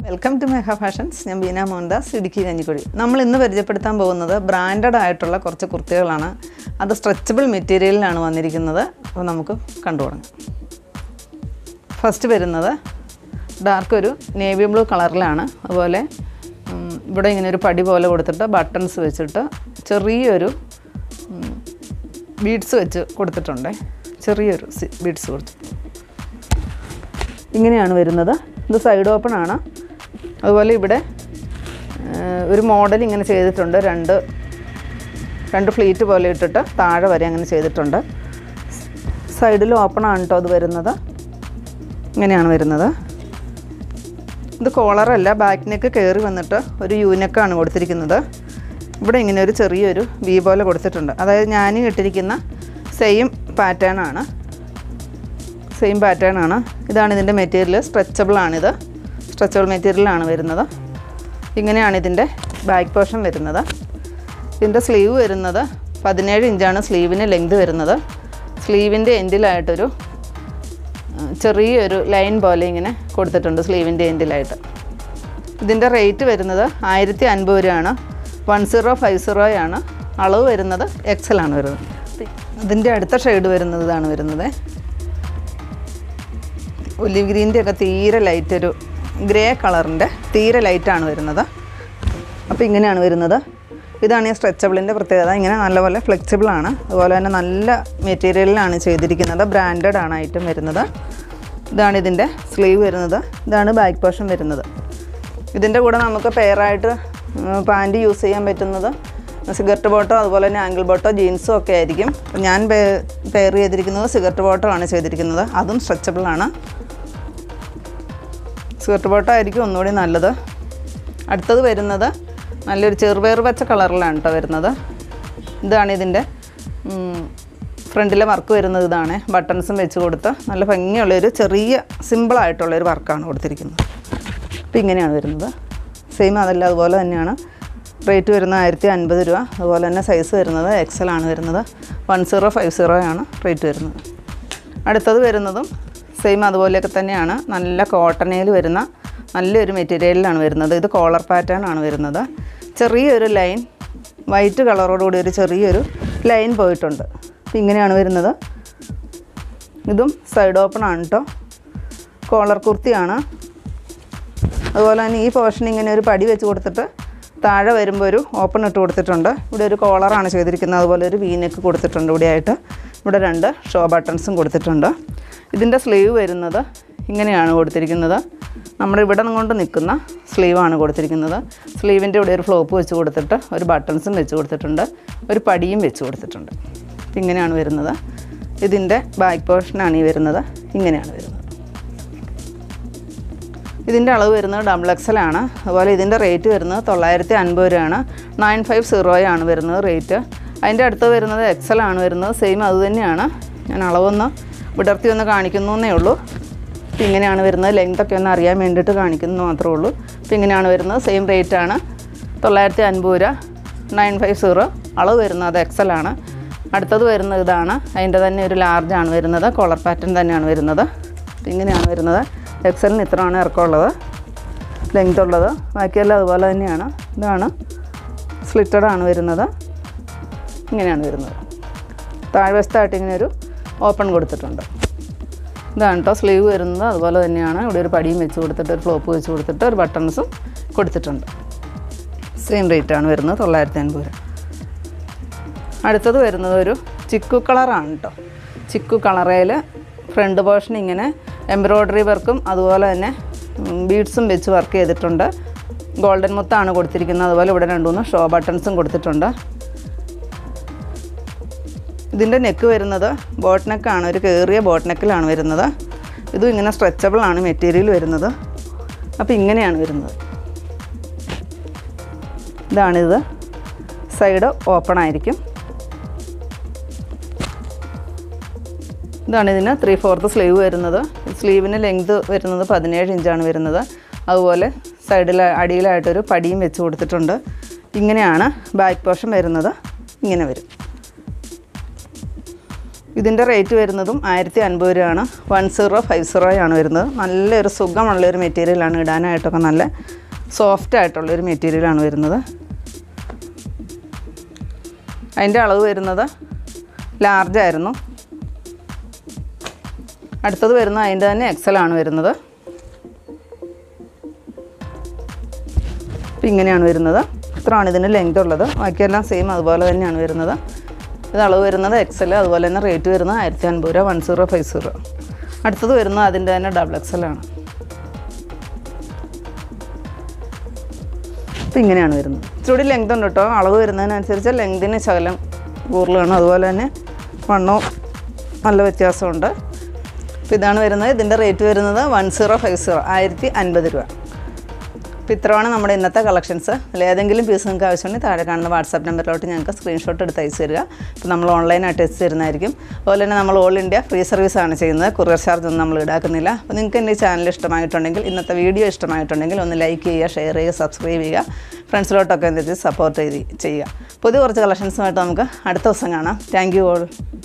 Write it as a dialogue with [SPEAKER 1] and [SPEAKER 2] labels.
[SPEAKER 1] Welcome two mega fashions. ഞാൻ ബീന മോഹൻദാസ്, ഇടുക്കി കഞ്ഞിക്കുഴി. നമ്മൾ ഇന്ന് പരിചയപ്പെടുത്താൻ പോകുന്നത് ബ്രാൻഡഡ് ആയിട്ടുള്ള കുറച്ച് കുർത്തികളാണ്. അത് സ്ട്രെച്ചബിൾ മെറ്റീരിയലിലാണ് വന്നിരിക്കുന്നത്. അപ്പോൾ നമുക്ക് കണ്ടു തുടങ്ങാം. ഫസ്റ്റ് വരുന്നത് ഡാർക്ക് ഒരു നേവി ബ്ലൂ കളറിലാണ്. അതുപോലെ ഇവിടെ ഇങ്ങനെ ഒരു പടി പോലെ കൊടുത്തിട്ട് ബട്ടൺസ് വെച്ചിട്ട് ചെറിയൊരു ബീഡ്സ് വെച്ച് കൊടുത്തിട്ടുണ്ട്. ചെറിയൊരു ബീഡ്സ് കൊടുത്തു ഇങ്ങനെയാണ് വരുന്നത്. ഇത് സൈഡ് ഓപ്പൺ ആണ്. അതുപോലെ ഇവിടെ ഒരു മോഡൽ ഇങ്ങനെ ചെയ്തിട്ടുണ്ട്. രണ്ട് ഫ്ലീറ്റ് പോലെ ഇട്ടിട്ട് താഴെ വരെ അങ്ങനെ ചെയ്തിട്ടുണ്ട്. സൈഡിൽ ഓപ്പൺ ആണ് കേട്ടോ അത് വരുന്നത്. ഇങ്ങനെയാണ് വരുന്നത്. ഇത് കോളറല്ല, ബാക്ക് നെക്ക് കയറി വന്നിട്ട് ഒരു യൂനെക്കാണ് കൊടുത്തിരിക്കുന്നത്. ഇവിടെ ഇങ്ങനെ ഒരു ചെറിയൊരു വി പോലെ കൊടുത്തിട്ടുണ്ട്. അതായത് ഞാൻ ഇട്ടിരിക്കുന്ന സെയിം പാറ്റേൺ ആണ്. ഇതാണ് ഇതിൻ്റെ മെറ്റീരിയൽ. സ്ട്രെച്ചബിളാണിത്. സ്ട്രെച്ചബിൾ മെറ്റീരിയലാണ് വരുന്നത്. ഇങ്ങനെയാണ് ഇതിൻ്റെ ബാക്ക് പോർഷൻ വരുന്നത്. ഇതിൻ്റെ സ്ലീവ് വരുന്നത് 17 ഇഞ്ചാണ് സ്ലീവിന് ലെങ്ത് വരുന്നത്. സ്ലീവിൻ്റെ എൻഡിലായിട്ടൊരു ചെറിയൊരു ലൈൻ പോലെ ഇങ്ങനെ കൊടുത്തിട്ടുണ്ട് സ്ലീവിൻ്റെ എൻഡിലായിട്ട്. ഇതിൻ്റെ റേറ്റ് വരുന്നത് 1050 രൂപയാണ്. 1050 ആണ്. അളവ് വരുന്നത് XL ആണ് വരുന്നത്. അതിൻ്റെ അടുത്ത ഷെയ്ഡ് വരുന്നത് ഇതാണ് വരുന്നത്. ഒലിവ് ഗ്രീൻ്റെ ഒക്കെ തീരെ ലൈറ്റ്, ഒരു ഗ്രേ കളറിൻ്റെ തീരെ ലൈറ്റാണ് വരുന്നത്. അപ്പോൾ ഇങ്ങനെയാണ് വരുന്നത്. ഇതാണ് ഈ സ്ട്രെച്ചബിളിൻ്റെ പ്രത്യേകത. ഇങ്ങനെ നല്ലപോലെ ഫ്ലെക്സിബിളാണ്. അതുപോലെ തന്നെ നല്ല മെറ്റീരിയലിലാണ് ചെയ്തിരിക്കുന്നത്. ബ്രാൻഡഡ് ആണ് ഐറ്റം വരുന്നത്. ഇതാണ് ഇതിൻ്റെ സ്ലീവ് വരുന്നത്. ഇതാണ് ബാക്ക് പോർഷൻ വരുന്നത്. ഇതിൻ്റെ കൂടെ നമുക്ക് പെയറായിട്ട് പാൻറ്റ് യൂസ് ചെയ്യാൻ പറ്റുന്നത് സിഗരറ്റ് ബോട്ടോ, അതുപോലെ തന്നെ ആങ്കിൾ ബോട്ടോ, ജീൻസും ഒക്കെ ആയിരിക്കും. ഞാൻ പെയർ ചെയ്തിരിക്കുന്നത് സിഗരറ്റ് ബോട്ടോ ആണ് ചെയ്തിരിക്കുന്നത്. അതും സ്ട്രെച്ചബിളാണ്. സിഗരറ്റ് ബോട്ടോ ആയിരിക്കും ഒന്നുകൂടി നല്ലത്. അടുത്തത് വരുന്നത് നല്ലൊരു ചെറുപയർ പച്ച കളറിലാണ് കേട്ടോ വരുന്നത്. ഇതാണ് ഇതിൻ്റെ ഫ്രണ്ടിലെ വർക്ക് വരുന്നത്. ഇതാണ് ബട്ടൺസും വെച്ച് കൊടുത്ത് നല്ല ഭംഗിയുള്ളൊരു ചെറിയ സിമ്പിളായിട്ടുള്ളൊരു വർക്കാണ് കൊടുത്തിരിക്കുന്നത്. അപ്പോൾ ഇങ്ങനെയാണ് വരുന്നത്. സെയിം അതല്ല, അതുപോലെ തന്നെയാണ്. റേറ്റ് വരുന്നത് 1050 രൂപ. അതുപോലെ തന്നെ സൈസ് വരുന്നത് XL ആണ് വരുന്നത്. 1050 ആണ് റേറ്റ് വരുന്നത്. അടുത്തത് വരുന്നതും സെയിം അതുപോലെയൊക്കെ തന്നെയാണ്. നല്ല കോട്ടണയിൽ വരുന്ന നല്ലൊരു മെറ്റീരിയലിലാണ് വരുന്നത്. ഇത് കോളർ പാറ്റേൺ ആണ് വരുന്നത്. ചെറിയൊരു ലൈൻ വൈറ്റ് കളറോടുകൂടി ഒരു ചെറിയൊരു ലൈൻ പോയിട്ടുണ്ട്. അപ്പോൾ ഇങ്ങനെയാണ് വരുന്നത്. ഇതും സൈഡ് ഓപ്പൺ ആണ് കേട്ടോ. കോളർ കുർത്തിയാണ്. അതുപോലെ തന്നെ ഈ പോർഷൻ ഇങ്ങനെ ഒരു പടി വെച്ച് കൊടുത്തിട്ട് താഴെ വരുമ്പോൾ ഒരു ഓപ്പൺ ഇട്ട് കൊടുത്തിട്ടുണ്ട്. ഇവിടെ ഒരു കോളറാണ് ചെയ്തിരിക്കുന്നത്. അതുപോലെ ഒരു വീനെക്ക് കൊടുത്തിട്ടുണ്ട് ഇവിടെയായിട്ട്. ഇവിടെ 2 ഷോ ബട്ടൺസും കൊടുത്തിട്ടുണ്ട്. ഇതിൻ്റെ സ്ലീവ് വരുന്നത് ഇങ്ങനെയാണ് കൊടുത്തിരിക്കുന്നത്. നമ്മുടെ ഇവിടെ കൊണ്ട് നിൽക്കുന്ന സ്ലീവാണ് കൊടുത്തിരിക്കുന്നത്. സ്ലീവിൻ്റെ ഇവിടെ ഒരു ഫ്ലോപ്പ് വെച്ച് കൊടുത്തിട്ട് ഒരു ബട്ടൺസും വെച്ച് കൊടുത്തിട്ടുണ്ട്. ഒരു പടിയും വെച്ച് കൊടുത്തിട്ടുണ്ട്. ഇങ്ങനെയാണ് വരുന്നത്. ഇതിൻ്റെ ബാക്ക് പോർഷനാണ് ഈ വരുന്നത്. ഇങ്ങനെയാണ് വരുന്നത്. ഇതിൻ്റെ അളവ് വരുന്നത് XL ആണ്. അതുപോലെ ഇതിൻ്റെ റേറ്റ് വരുന്നത് 950 രൂപയാണ്. 950 ആണ് വരുന്നത് റേറ്റ്. അതിൻ്റെ അടുത്ത് വരുന്നത് XL ആണ് വരുന്നത്. സെയിം അതുതന്നെയാണ്. ഞാൻ അളവൊന്ന് വിടർത്തി ഒന്ന് കാണിക്കുന്നു എന്നേ ഉള്ളൂ. അപ്പോൾ ഇങ്ങനെയാണ് വരുന്നത്. ലെങ്ത്തൊക്കെ ഒന്ന് അറിയാൻ വേണ്ടിയിട്ട് കാണിക്കുന്നു മാത്രമേ ഉള്ളൂ. അപ്പോൾ ഇങ്ങനെയാണ് വരുന്നത്. സെയിം റേറ്റാണ് 950 രൂപ. 950 അളവ് വരുന്നത് XL ആണ്. അടുത്തത് വരുന്നത് ഇതാണ്. അതിൻ്റെ തന്നെ ഒരു ലാർജാണ് വരുന്നത്. കോളർ പാറ്റേൺ തന്നെയാണ് വരുന്നത്. അപ്പോൾ ഇങ്ങനെയാണ് വരുന്നത്. XLന് ഇത്രയാണ് ഇറക്കമുള്ളത്, ലെങ്ത് ഉള്ളത്. ബാക്കിയെല്ലാം അതുപോലെ തന്നെയാണ്. ഇതാണ് സ്ലിറ്റഡാണ് വരുന്നത്. ഇങ്ങനെയാണ് വരുന്നത്. താഴ്വശത്തായിട്ട് ഇങ്ങനെ ഒരു ഓപ്പൺ കൊടുത്തിട്ടുണ്ട്. ഇതാണ് കേട്ടോ സ്ലീവ് വരുന്നത്. അതുപോലെ തന്നെയാണ്. ഇവിടെ ഒരു പടിയും വെച്ച് കൊടുത്തിട്ട് ഒരു ഫ്ലോപ്പ് വെച്ച് കൊടുത്തിട്ട് ഒരു ബട്ടൺസും കൊടുത്തിട്ടുണ്ട്. സെയിം റേറ്റാണ് വരുന്നത് 950 രൂപ. അടുത്തത് വരുന്നത് ഒരു ചിക്കു കളറാണ് കേട്ടോ. ചിക്കു കളറയിൽ ഫ്രണ്ട് പോർഷൻ ഇങ്ങനെ എംബ്രോയ്ഡറി വർക്കും അതുപോലെ തന്നെ ബീഡ്സും വെച്ച് വർക്ക് ചെയ്തിട്ടുണ്ട്. ഗോൾഡൻ മുത്താണ് കൊടുത്തിരിക്കുന്നത്. അതുപോലെ ഇവിടെ 2-3 ഷോ ബട്ടൺസും കൊടുത്തിട്ടുണ്ട്. ഇതിൻ്റെ നെക്ക് വരുന്നത് ബോട്ട് നെക്കാണ്. ഒരു കയറിയ ബോട്ട് നെക്കിലാണ് വരുന്നത്. ഇതും ഇങ്ങനെ സ്ട്രെച്ചബിൾ ആണ് മെറ്റീരിയൽ വരുന്നത്. അപ്പോൾ ഇങ്ങനെയാണ് വരുന്നത്. ഇതാണിത്. സൈഡ് ഓപ്പൺ ആയിരിക്കും. ഇതാണ് ഇതിന് 3/4 സ്ലീവ് വരുന്നത്. സ്ലീവിന് ലെങ്ത് വരുന്നത് 17 ഇഞ്ചാണ് വരുന്നത്. അതുപോലെ സൈഡിൽ അടിയിലായിട്ടൊരു പടിയും വെച്ച് കൊടുത്തിട്ടുണ്ട്. ഇങ്ങനെയാണ് ബാക്ക് പോർഷൻ വരുന്നത്. ഇങ്ങനെ വരും. ഇതിൻ്റെ റേറ്റ് വരുന്നതും 1050 രൂപയാണ്. 1050 ആണ് വരുന്നത്. നല്ലൊരു സുഖമുള്ളൊരു മെറ്റീരിയലാണ്, ഇടാനായിട്ടൊക്കെ നല്ല സോഫ്റ്റ് ആയിട്ടുള്ളൊരു മെറ്റീരിയലാണ് വരുന്നത്. അതിൻ്റെ അളവ് വരുന്നത് ലാർജായിരുന്നു. അടുത്തത് വരുന്നത് അതിൻ്റെ തന്നെ എക്സൽ ആണ് വരുന്നത്. അപ്പം ഇങ്ങനെയാണ് വരുന്നത്. ഇത്രയാണ് ഇതിന് ലെങ്ത് ഉള്ളത്. ബാക്കിയെല്ലാം സെയിം അതുപോലെ തന്നെയാണ് വരുന്നത്. ഇത് അളവ് വരുന്നത് എക്സൽ, അതുപോലെ തന്നെ റേറ്റ് വരുന്നത് 1050 രൂപ, 1050. അടുത്തത് വരുന്നത് അതിൻ്റെ തന്നെ ഡബിൾ എക്സൽ ആണ്. അപ്പോൾ ഇങ്ങനെയാണ് വരുന്നത്. ഇച്ചിരി ലെങ്ത് ഉണ്ട് കേട്ടോ. അളവ് വരുന്നതിനനുസരിച്ച് ലെങ്തിന് ശകലം കൂടുതലാണ്, അതുപോലെ തന്നെ വണ്ണവും നല്ല വ്യത്യാസമുണ്ട്. അപ്പോൾ ഇതാണ് വരുന്നത്. ഇതിൻ്റെ റേറ്റ് വരുന്നത് 1050, 1050 രൂപ. അപ്പോൾ ഇത്രയാണ് നമ്മുടെ ഇന്നത്തെ കളക്ഷൻസ്. അതിലേതെങ്കിലും പീസ് നിങ്ങൾക്ക് ആവശ്യമുണ്ടെങ്കിൽ താഴെ കാണുന്ന വാട്സാപ്പ് നമ്പറിലോട്ട് ഞങ്ങൾക്ക് സ്ക്രീൻഷോട്ട് എടുത്ത് അയച്ചു തരിക. അപ്പോൾ നമ്മൾ ഓൺലൈനായിട്ട് എത്തിച്ച് തരുന്നതായിരിക്കും. അതുപോലെ തന്നെ നമ്മൾ ഓൾ ഇന്ത്യ ഫ്രീ സർവീസാണ് ചെയ്യുന്നത്. കൊറിയർ ചാർജ് ഒന്നും നമ്മൾ ഈടാക്കുന്നില്ല. അപ്പോൾ നിങ്ങൾക്ക് എൻ്റെ ഈ ചാനൽ ഇഷ്ടമായിട്ടുണ്ടെങ്കിൽ, ഇന്നത്തെ വീഡിയോ ഇഷ്ടമായിട്ടുണ്ടെങ്കിൽ ഒന്ന് ലൈക്ക് ചെയ്യുക, ഷെയർ ചെയ്യുക, സബ്സ്ക്രൈബ് ചെയ്യുക, ഫ്രണ്ട്സിലോട്ടൊക്കെ എന്തെങ്കിലും സപ്പോർട്ട് ചെയ്യുക. പുതിയ കുറച്ച് കളക്ഷൻസുമായിട്ട് നമുക്ക് അടുത്ത ദിവസം കാണാം. Thank you all.